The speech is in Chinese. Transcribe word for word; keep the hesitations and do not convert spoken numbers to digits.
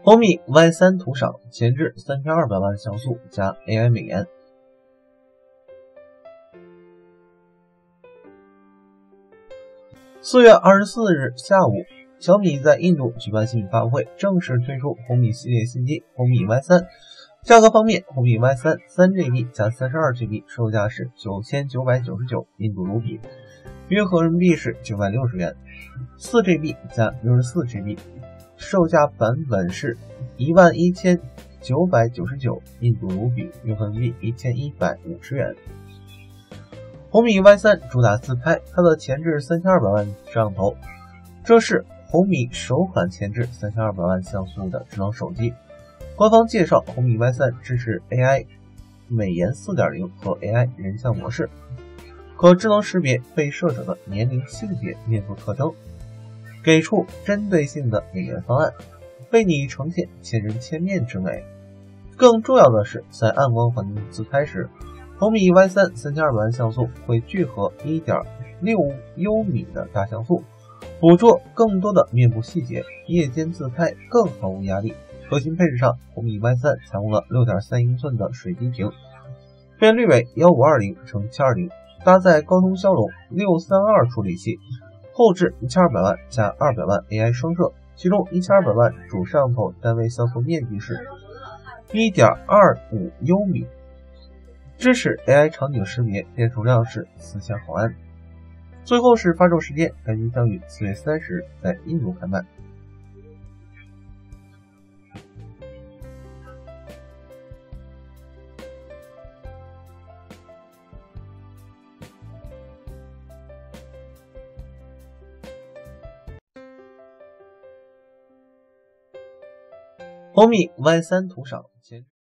红米 Y 三 图赏前置三千二百万像素加 A I 美颜。四月二十四日下午，小米在印度举办新品发布会，正式推出红米系列新机红米 Y 三。价格方面，红米 Y 三 三 G B 加三十二 G B 售价是九千九百九十九印度卢比，约合人民币是九百六十元。四 G B 加六十四 G B 售价版本是一万一千九百九十九印度卢比，约合人民币一千一百五十元。红米 Y 三 主打自拍，它的前置三千二百万摄像头，这是红米首款前置三千二百万像素的智能手机。官方介绍，红米 Y 三 支持 A I 美颜 四点零 和 A I 人像模式，可智能识别被摄者的年龄、性别、面部特征，给出针对性的美颜方案，为你呈现千人千面之美。更重要的是，在暗光环境自拍时，红米 Y 三 三千二百万像素会聚合 一点六优米的大像素，捕捉更多的面部细节，夜间自拍更毫无压力。核心配置上，红米 Y 三 采用了 六点三英寸的水滴屏，变率为一五二零乘七二零，搭载高通骁龙六三二处理器，后置一千二百万加二百万 A I 双摄，其中一千二百万主摄像头单位像素面积是 一点二五优米，支持 A I 场景识别，电池容量是四千毫安。最后是发售时间，该机将于四月三十日在印度开卖。红米 Y 三 图赏前